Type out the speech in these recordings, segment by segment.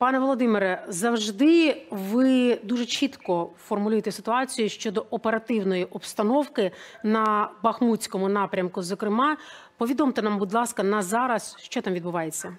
Пане Володимире, завжди ви дуже чітко формулюєте ситуацію щодо оперативної обстановки на Бахмутському напрямку. Зокрема, повідомте нам, будь ласка, на зараз, що там відбувається.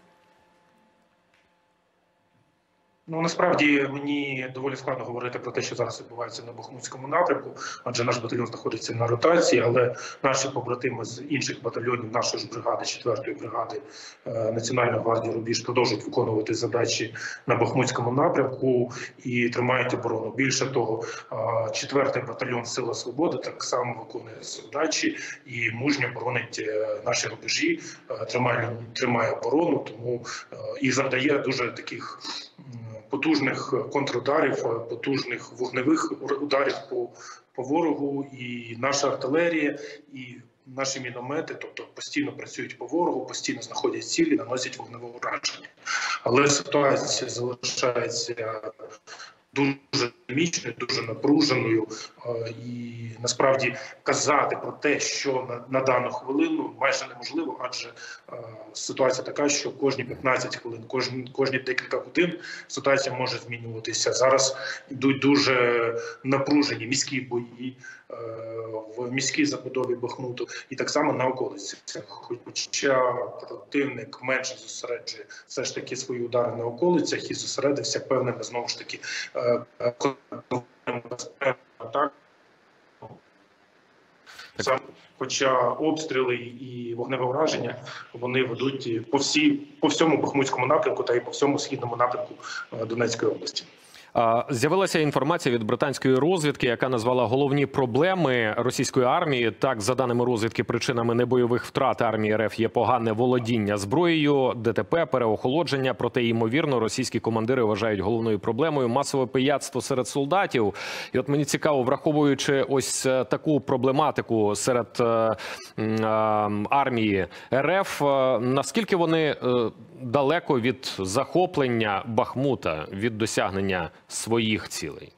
Насправді мені доволі складно говорити про те, що зараз відбувається на Бахмутському напрямку, адже наш батальйон знаходиться на ротації, але наші побратими з інших батальйонів, нашої ж бригади, 4-ї бригади Національної гвардії «Рубіж» продовжують виконувати задачі на Бахмутському напрямку і тримають оборону. Більше того, 4-й батальйон «Сила свободи» так само виконує задачі і мужньо боронить наші рубежі, тримає оборону, тому і завдає дуже таких потужних контрударів, потужних вогневих ударів по ворогу, і наша артилерія, і наші міномети, тобто постійно працюють по ворогу, постійно знаходять цілі, наносять вогневе ураження. Але ситуація залишається дуже динамічною, дуже напруженою, і насправді казати про те, що на дану хвилину майже неможливо, адже ситуація така, що кожні 15 хвилин, кожні декілька годин ситуація може змінюватися. Зараз йдуть дуже напружені міські бої в міській забудові Бахмуту і так само на околицях. Хоча противник менше зосереджує все ж таки свої удари на околицях і зосередився певними, знову ж таки, атак. Хоча обстріли і вогневе ураження вони ведуть по всьому Бахмутському напрямку та й по всьому східному напрямку Донецької області. З'явилася інформація від британської розвідки, яка назвала головні проблеми російської армії. Так, за даними розвідки, причинами небойових втрат армії РФ є погане володіння зброєю, ДТП, переохолодження. Проте, ймовірно, російські командири вважають головною проблемою масове пияцтво серед солдатів. І от мені цікаво, враховуючи ось таку проблематику серед армії РФ, наскільки вони далеко від захоплення Бахмута, від досягнення своїх цілей?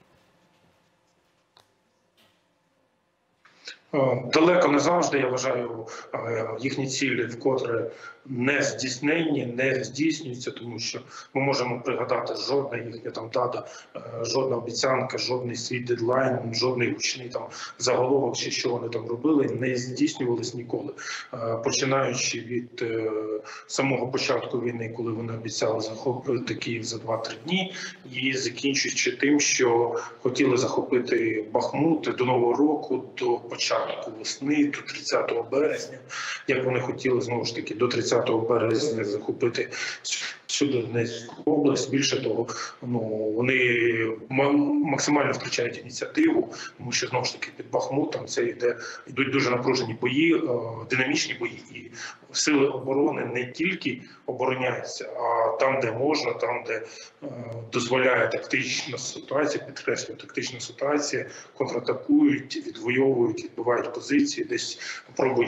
Далеко не завжди, я вважаю, їхні цілі вкотре не здійснені, не здійснюються, тому що ми можемо пригадати, жодна їхня там дата, жодна обіцянка, жодний свій дедлайн, жодний гучний там заголовок, чи що вони там робили, не здійснювались ніколи. Починаючи від самого початку війни, коли вони обіцяли захопити Київ за 2-3 дні, і закінчуючи тим, що хотіли захопити Бахмут до Нового року, до початку весни, до 30 березня, як вони хотіли, знову ж таки, до 30 березня захопити всю Донецьку область. Більше того, вони максимально втрачають ініціативу, тому що, знову ж таки, під Бахмутом йдуть дуже напружені бої, динамічні бої, і сили оборони не тільки обороняються, а там, де можна, там, де дозволяє тактична ситуація, підкреслюю, тактична ситуація, контратакують, відвоюють, відбивають позиції, десь пробують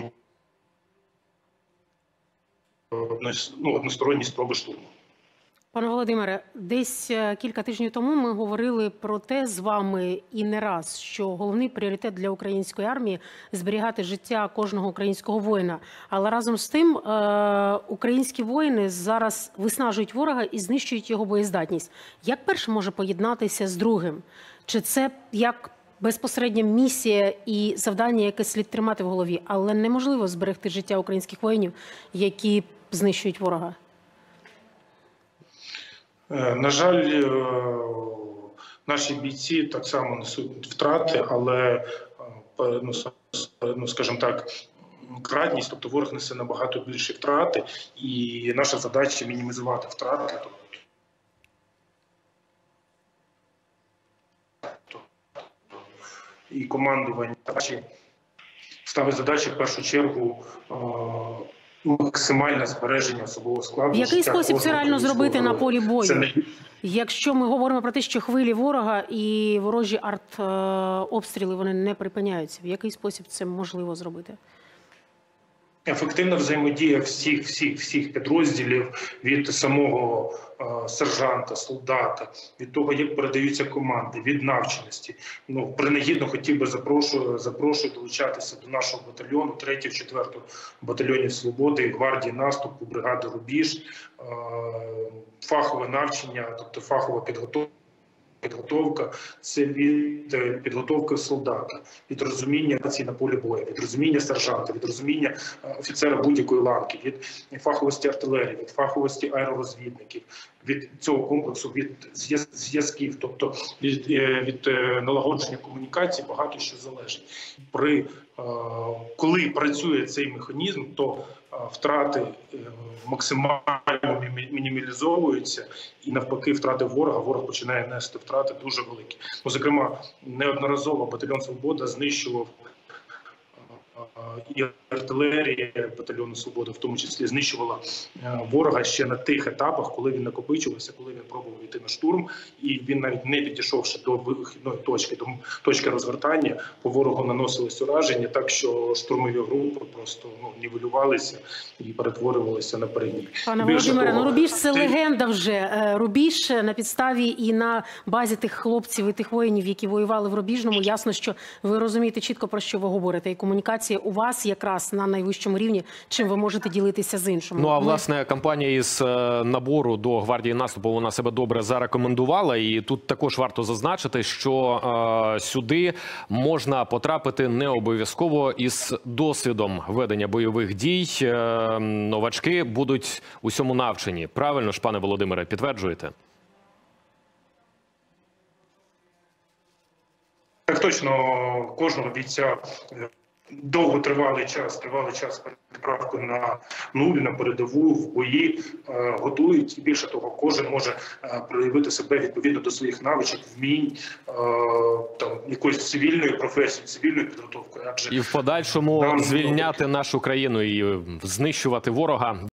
односторонні спроби штурму. Пане Володимире, десь кілька тижнів тому ми говорили про те з вами і не раз, що головний пріоритет для української армії – зберігати життя кожного українського воїна. Але разом з тим українські воїни зараз виснажують ворога і знищують його боєздатність. Як перше може поєднатися з другим? Чи це як безпосередня місія і завдання, яке слід тримати в голові, але неможливо зберегти життя українських воїнів, які знищують ворога? На жаль, наші бійці так само несуть втрати, але, скажімо так, кратність, тобто ворог несе набагато більше втрати, і наша задача мінімізувати втрати. І командування ставить задачі в першу чергу максимальне збереження особового складу. В який спосіб це реально зробити на полі бою? Якщо ми говоримо про те, що хвилі ворога і ворожі артобстріли, вони не припиняються, в який спосіб це можливо зробити? ефективна взаємодія всіх підрозділів від самого сержанта, солдата, від того, як передаються команди, від навченості. Ну, принагідно хотів би запрошую долучатися до нашого батальйону, 3-й, 4-й батальйонів «Свободи» і гвардії наступу, бригади «Рубіж», фахове навчання, тобто фахова підготовка – це від підготовки солдата, від розуміння на полі бою, від розуміння сержанта, від розуміння офіцера будь-якої ланки, від фаховості артилерії, від фаховості аеророзвідників, від цього комплексу, від зв'язків, тобто від налагодження комунікації багато що залежить. Коли працює цей механізм, то втрати максимально мінімалізовуються, і навпаки втрати ворог починає нести втрати дуже великі. Ну, зокрема, неодноразово батальйон «Свобода» знищував і артилерія батальйону «Свобода», в тому числі знищувала ворога ще на тих етапах, коли він накопичувався, коли він пробував йти на штурм, і він навіть не підійшовши до вихідної точки, до точки розвертання, по ворогу наносились ураження, так що штурмові групи просто нівелювалися і перетворювалися на перегній. Пане Володимире, ну Рубіж – це легенда вже. Рубіж на підставі і на базі тих хлопців і тих воїнів, які воювали в Рубіжному, ясно, що ви розумієте чітко, про що ви говорите. І комунікація у вас якраз на найвищому рівні, чим ви можете ділитися з іншими. Ну, а власне, кампанія із набору до гвардії наступу, вона себе добре зарекомендувала. І тут також варто зазначити, що сюди можна потрапити не обов'язково із досвідом ведення бойових дій. Новачки будуть усьому навчені. Правильно ж, пане Володимире, підтверджуєте? Так точно, кожного бійця довготривалий час перед відправкою на нуль, на передову, в бої готують. І більше того, кожен може проявити себе відповідно до своїх навичок, вмінь, якоїсь цивільної професії, цивільної підготовки. І в подальшому звільняти нашу країну і знищувати ворога.